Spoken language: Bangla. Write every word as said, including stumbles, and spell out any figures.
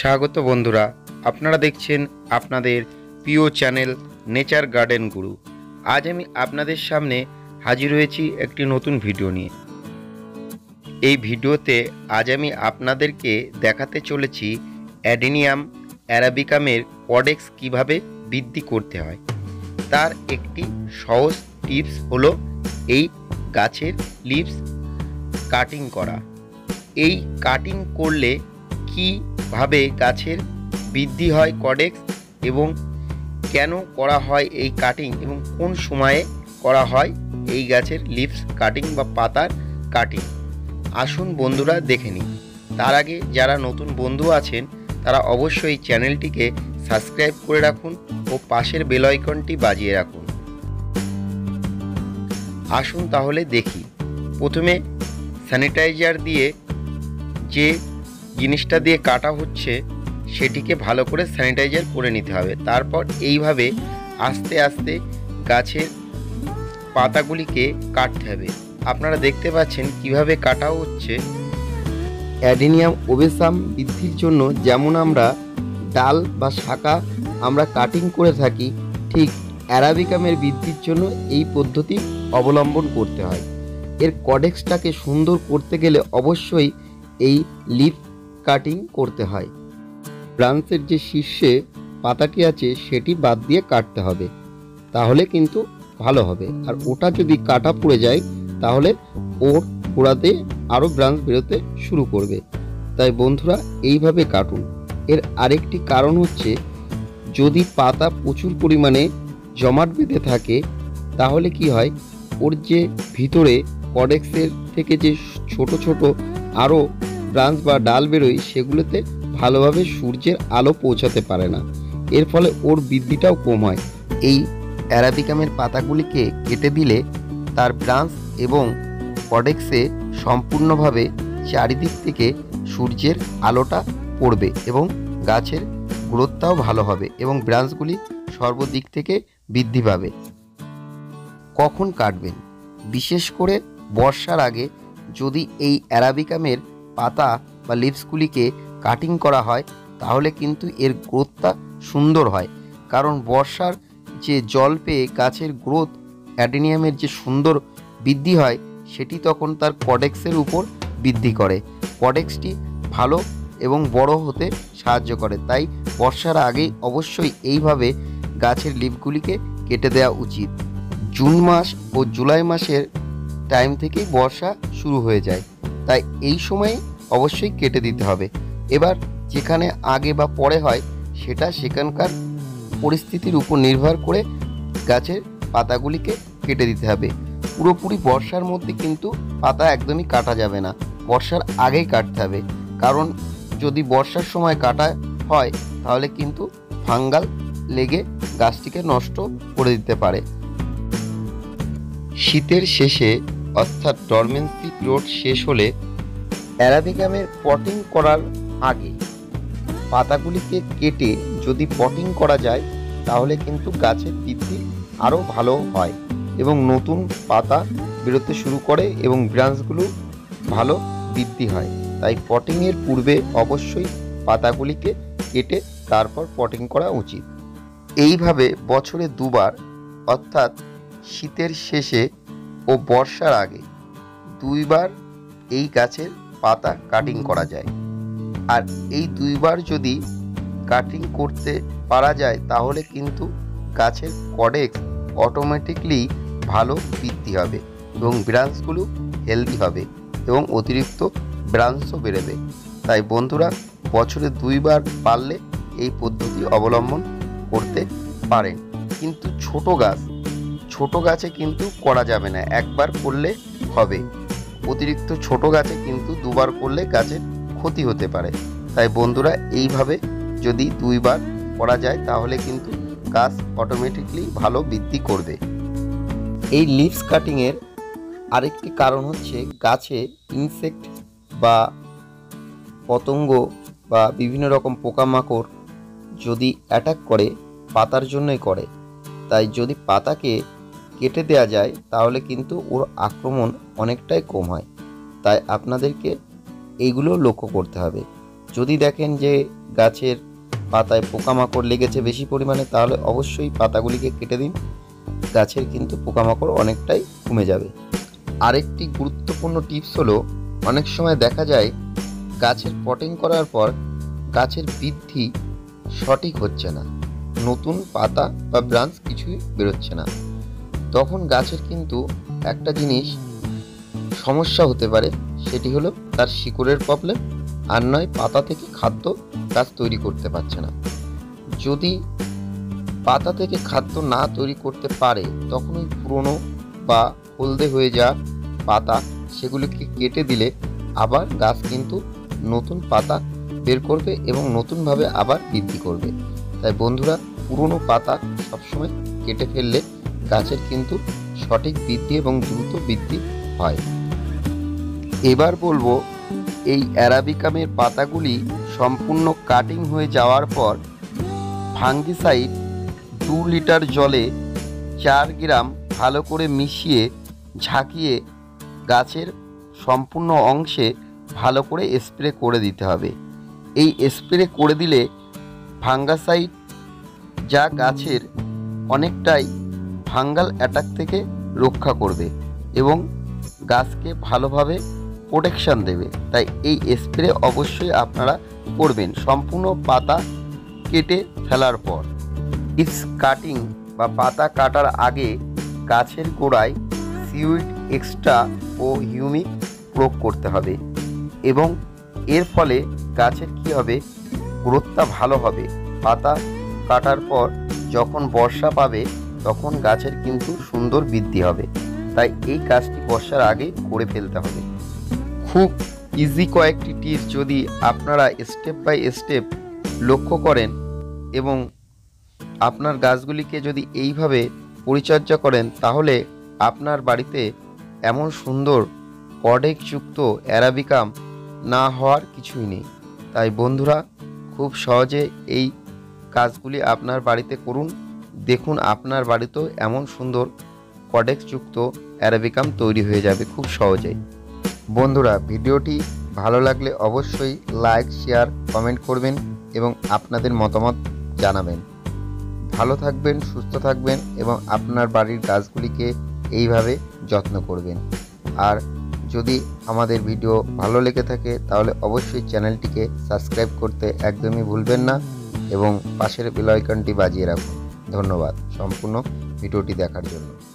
স্বাগত বন্ধুরা, আপনারা দেখছেন আপনাদের প্রিয় চ্যানেল নেচার গার্ডেন গুরু। আজ আমি আপনাদের সামনে হাজির হয়েছি একটি নতুন ভিডিও নিয়ে। এই ভিডিওতে আজ আমি আপনাদেরকে দেখাতে চলেছি অ্যাডেনিয়াম অ্যারাবিকামের কডেক্স কিভাবে বৃদ্ধি করতে হয়। তার একটি সহজ টিপস হলো এই গাছের লিভস কাটিং করা। এই কাটিং করলে কীভাবে গাছের বৃদ্ধি হয় কডেক্স এবং কেন করা হয় এই কাটিং এবং কোন সময়ে করা হয় এই গাছের লিভস কাটিং বা পাতার কাটিং, আসুন বন্ধুরা দেখে নিই। তার আগে যারা নতুন বন্ধু আছেন তারা অবশ্যই চ্যানেলটিকে সাবস্ক্রাইব করে রাখুন ও পাশের বেল আইকনটি বাজিয়ে রাখুন। আসুন তাহলে দেখি। প্রথমে স্যানিটাইজার দিয়ে যে জিনিসটা দিয়ে কাটা হচ্ছে সেটিকে ভালো করে স্যানিটাইজার করে নিতে হবে। তারপর এইভাবে আস্তে আস্তে গাছের পাতাগুলিকে কাটতে হবে। আপনারা দেখতে পাচ্ছেন কিভাবে কাটা হচ্ছে। অ্যাডেনিয়াম ওবেসাম বৃদ্ধির জন্য যেমন আমরা ডাল বা শাখা আমরা কাটিং করে থাকি, ঠিক অ্যারাবিকামের বৃদ্ধির জন্য এই পদ্ধতি অবলম্বন করতে হয়। এর কডেক্সটাকে সুন্দর করতে গেলে অবশ্যই এই লিফ কাটিং করতে হয়। ব্রাঞ্চের যে শীর্ষে পাতাটি আছে সেটি বাদ দিয়ে কাটতে হবে, তাহলে কিন্তু ভালো হবে। আর ওটা যদি কাটা পড়ে যায় তাহলে ওর গোড়াতে আরও ব্রাঞ্চ বেরোতে শুরু করবে। তাই বন্ধুরা এইভাবে কাটুন। এর আরেকটি কারণ হচ্ছে, যদি পাতা প্রচুর পরিমাণে জমাট বেঁধে থাকে তাহলে কি হয়, ওর যে ভিতরে কডেক্সের থেকে যে ছোট ছোট আরও ব্রাঞ্চ বা ডাল বেরোয় সেগুলোতে ভালোভাবে সূর্যের আলো পৌঁছাতে পারে না। এর ফলে ওর বৃদ্ধিটাও কম হয়। এই অ্যারাবিকামের পাতাগুলিকে কেটে দিলে তার ব্রাঞ্চ এবং কডেক্সে সম্পূর্ণভাবে চারিদিক থেকে সূর্যের আলোটা পড়বে এবং গাছের গ্রোথটাও ভালো হবে এবং ব্রাঞ্চগুলি সর্বদিক থেকে বৃদ্ধি পাবে। কখন কাটবেন? বিশেষ করে বর্ষার আগে যদি এই অ্যারাবিকামের পাতা বা লিভসগুলিকে কাটিং করা হয় তাহলে কিন্তু এর গ্রোথটা সুন্দর হয়। কারণ বর্ষার যে জল পেয়ে গাছের গ্রোথ, অ্যাডেনিয়ামের যে সুন্দর বৃদ্ধি হয় সেটি তখন তার কডেক্সের উপর বৃদ্ধি করে। কডেক্সটি ভালো এবং বড় হতে সাহায্য করে। তাই বর্ষার আগেই অবশ্যই এইভাবে গাছের লিভগুলিকে কেটে দেওয়া উচিত। জুন মাস ও জুলাই মাসের টাইম থেকেই বর্ষা শুরু হয়ে যায়, তাই এই সময়ে অবশ্যই কেটে দিতে হবে। এবার যেখানে আগে বা পরে হয় সেটা সেখানকার পরিস্থিতির উপর নির্ভর করে গাছের পাতাগুলিকে কেটে দিতে হবে। পুরোপুরি বর্ষার মধ্যে কিন্তু পাতা একদমই কাটা যাবে না, বর্ষার আগেই কাটতে হবে। কারণ যদি বর্ষার সময় কাটা হয় তাহলে কিন্তু ফাঙ্গাল লেগে গাছটিকে নষ্ট করে দিতে পারে। শীতের শেষে অর্থাৎ ডরমেন্সি পিরিয়ড শেষ হলে অ্যারাবিকামের পটিং করার আগে পাতাগুলিকে কেটে যদি পটিং করা যায় তাহলে কিন্তু গাছের বৃদ্ধি আরও ভালো হয় এবং নতুন পাতা বেরোতে শুরু করে এবং ব্রাঞ্চগুলো ভালো বৃদ্ধি হয়। তাই পটিংয়ের পূর্বে অবশ্যই পাতাগুলিকে কেটে তারপর পটিং করা উচিত। এইভাবে বছরে দুবার অর্থাৎ শীতের শেষে ও বর্ষার আগে দুইবার এই গাছের পাতা কাটিং করা যায়। আর এই দুইবার যদি কাটিং করতে পারা যায় তাহলে কিন্তু গাছের কডেক্স অটোমেটিকলি ভালো বৃদ্ধি হবে এবং ব্রাঞ্চগুলো হেলদি হবে এবং অতিরিক্ত ব্রাঞ্চও বেরোবে। তাই বন্ধুরা বছরে দুইবার পারলে এই পদ্ধতি অবলম্বন করতে পারেন। কিন্তু ছোট গাছ ছোট গাছে কিন্তু করা যাবে না, একবার করলে হবে। অতিরিক্ত ছোট গাছে কিন্তু দুবার করলে গাছের ক্ষতি হতে পারে। তাই বন্ধুরা এইভাবে যদি দুইবার করা যায় তাহলে কিন্তু গাছ অটোমেটিকলি ভালো বৃদ্ধি করবে। এই লিভস কাটিংয়ের আরেকটি কারণ হচ্ছে, গাছে ইনসেক্ট বা পতঙ্গ বা বিভিন্ন রকম পোকামাকড় যদি অ্যাটাক করে পাতার জন্যই করে। তাই যদি পাতাকে কেটে দেওয়া যায় তাহলে কিন্তু ওর আক্রমণ অনেকটাই কম হয়। তাই আপনাদেরকে এইগুলো লক্ষ্য করতে হবে। যদি দেখেন যে গাছের পাতায় পোকামাকড় লেগেছে বেশি পরিমাণে, তাহলে অবশ্যই পাতাগুলিকে কেটে দিন। গাছের কিন্তু পোকামাকড় অনেকটাই কমে যাবে। আরেকটি গুরুত্বপূর্ণ টিপস হলো, অনেক সময় দেখা যায় গাছের পটিং করার পর গাছের বৃদ্ধি সঠিক হচ্ছে না, নতুন পাতা বা ব্রাঞ্চ কিছুই বেরোচ্ছে না। তখন গাছের কিন্তু একটা জিনিস সমস্যা হতে পারে, সেটি হলো তার শিকড়ের প্রবলেম, আর নয় পাতা থেকে খাদ্য গাছ তৈরি করতে পারছে না। যদি পাতা থেকে খাদ্য না তৈরি করতে পারে, তখন ওই পুরনো বা হলদে হয়ে যাওয়া পাতা সেগুলিকে কেটে দিলে আবার গাছ কিন্তু নতুন পাতা বের করবে এবং নতুনভাবে আবার বৃদ্ধি করবে। তাই বন্ধুরা, পুরনো পাতা সবসময় কেটে ফেললে গাছের কিন্তু সঠিক বৃদ্ধি এবং দ্রুত বৃদ্ধি হয়। এবার বলবো, এই অ্যারাবিকামের পাতাগুলি সম্পূর্ণ কাটিং হয়ে যাওয়ার পর ফাঙ্গিসাইড দু লিটার জলে চার গ্রাম ভালো করে মিশিয়ে ঝাঁকিয়ে গাছের সম্পূর্ণ অংশে ভালো করে স্প্রে করে দিতে হবে। এই স্প্রে করে দিলে ফাঙ্গাসাইড যা গাছের অনেকটাই ফাঙ্গাল অ্যাটাক থেকে রক্ষা করবে এবং গাছকে ভালোভাবে প্রোটেকশান দেবে। তাই এই স্প্রে অবশ্যই আপনারা করবেন সম্পূর্ণ পাতা কেটে ফেলার পর। ইটস কাটিং বা পাতা কাটার আগে গাছের গোড়ায় সিউইড এক্সট্রা ও হিউমিক প্রয়োগ করতে হবে এবং এর ফলে গাছের কী হবে, গ্রোথটা ভালো হবে। পাতা কাটার পর যখন বর্ষা পাবে তখন গাছের কিন্তু সুন্দর বৃদ্ধি হবে। তাই এই কাজটি বর্ষার আগে করে ফেলতে হবে। খুব ইজি কয়েকটি টিপস যদি আপনারা স্টেপ বাই স্টেপ লক্ষ্য করেন এবং আপনার গাছগুলিকে যদি এইভাবে পরিচর্যা করেন, তাহলে আপনার বাড়িতে এমন সুন্দর কর্ডেক্সযুক্ত অ্যারাবিকাম না হওয়ার কিছুই নেই। তাই বন্ধুরা, খুব সহজে এই কাজগুলি আপনার বাড়িতে করুন। দেখুন আপনার বাড়িতেও এমন সুন্দর কর্ডেক্সযুক্ত অ্যারাবিকাম তৈরি হয়ে যাবে খুব সহজেই। বন্ধুরা, ভিডিওটি ভালো লাগলে অবশ্যই লাইক, শেয়ার, কমেন্ট করবেন এবং আপনাদের মতামত জানাবেন। ভালো থাকবেন, সুস্থ থাকবেন এবং আপনার বাড়ির গাছগুলিকে এইভাবে যত্ন করবেন। আর যদি আমাদের ভিডিও ভালো লেগে থাকে তাহলে অবশ্যই চ্যানেলটিকে সাবস্ক্রাইব করতে একদমই ভুলবেন না এবং পাশের বেল আইকনটি বাজিয়ে রাখুন। ধন্যবাদ সম্পূর্ণ ভিডিওটি দেখার জন্য।